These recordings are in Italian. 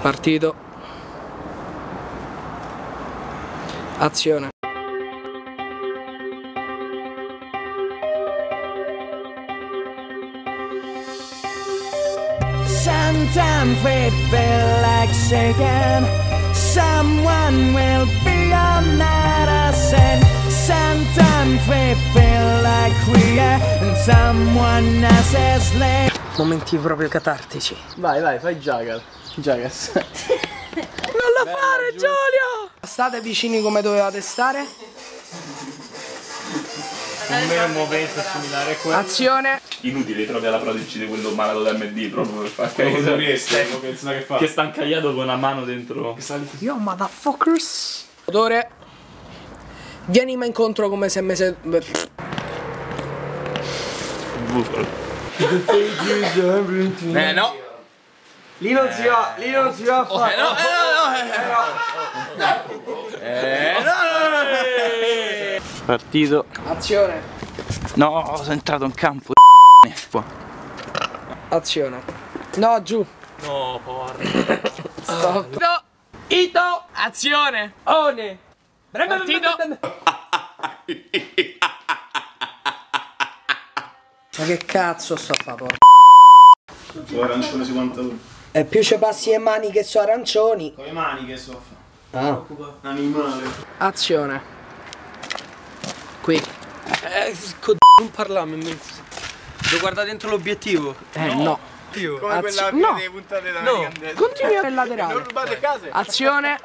Partito. Azione. Sometimes we feel like saying someone will be on medicine. Sometimes we feel like creating someone else's life. Momenti proprio catartici. Vai, fai Jagas. Non lo fare, Giulio! State vicini come dovevate stare. Come muovenza similare a quello. Azione. Inutile trovi alla prodici di quello malato da MD proprio per fare che sta incagliato con una mano dentro. Yo, motherfuckers. Motore. Vienimi incontro come se me No. Lì non si va a fare. Partito. Azione. No, sono entrato in campo. Azione. No, giù. No, porca. Stop. No. Ito. Azione. One. Partito. Ma che cazzo sto a fare, porca? Arancione si quanta. E più ci passi le mani che sono arancioni. Con le mani che so fa. Ah. Animale. Azione. Qui. Non parlarmi. Devo guardare dentro l'obiettivo. No. Come quella no. delle puntate da No. Continui nel laterale. Non rubate case. Azione.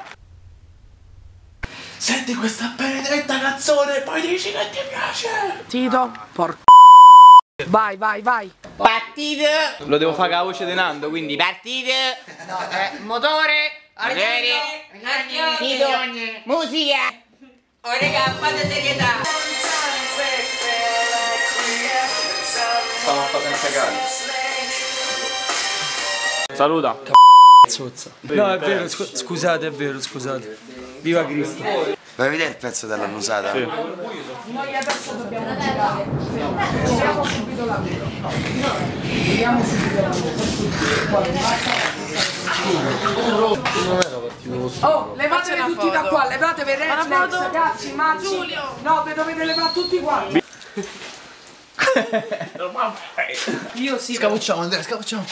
Senti questa benedetta canzone e poi dici che ti piace. Tito. Porca. Vai. Partite! Lo devo fare con la voce di Nando, quindi Partite! Motore. Tito! Musica! Oh raga, fate serietà! stavo facendo cagare. Saluta. No, è vero, scusate, è vero, scusate. Viva Cristo. Vuoi vedere il pezzo dell'annusata? Sì. Noi adesso dobbiamo girare. Giriamo subito la vita. Giriamo subito la vita. Oh, levatevi tutti da qua, levatevi Redflex, ragazzi, Mazzi. No, vi dovete levare tutti quanti. Io sì. Scapocciamo Andrea, scapocciamo.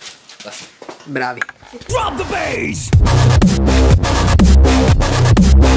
Bravi. Drop the bass!